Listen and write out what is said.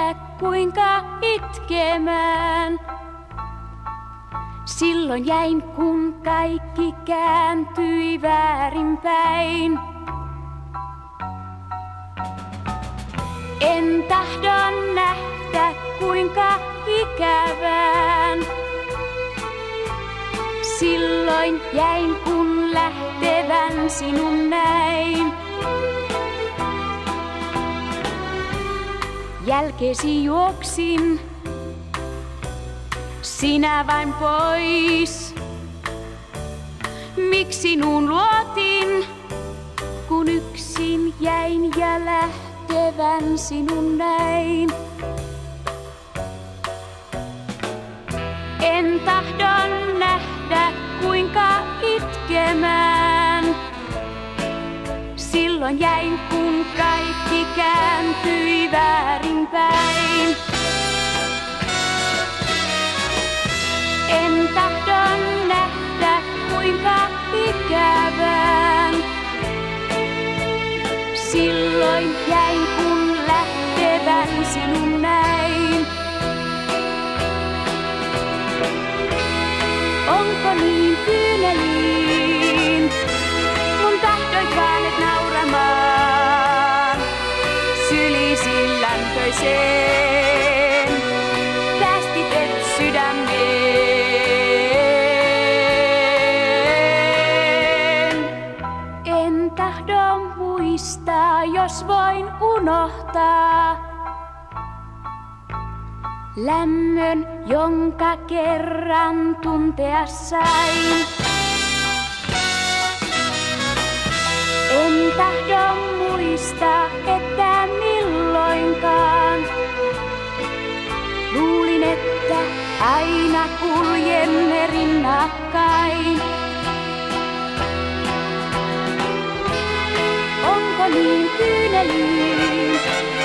nähdä kuinka itkemään. Silloin jäin kun kaikki kääntyi väärinpäin. En tahdo nähdä kuinka ikävään. Silloin jäin kun lähtevän sinun näin. Jälkesi juoksin, sinä vain pois. Miksi sinun luotin, kun yksin jäin ja lähtevän sinun näin. En tahdon nähdä kuinka itkemään. Silloin jäin kun kaikki kääntyi väärinpäin. En tahdon nähdä kuinka ikävään. Silloin jäin kun lähtevän sinun näin. Onko niin kyyneliin? Mun tahdoit vaan et nauramaan. Sylisin lämpöiseen, päästit et sydämeen. En tahdo muistaa, jos voin unohtaa lämmön, jonka kerran tuntea sain. En tahdo muistaa, että milloinkaan luulin, että aina kuljemme rinnakkain. Onko niin kyyneliin?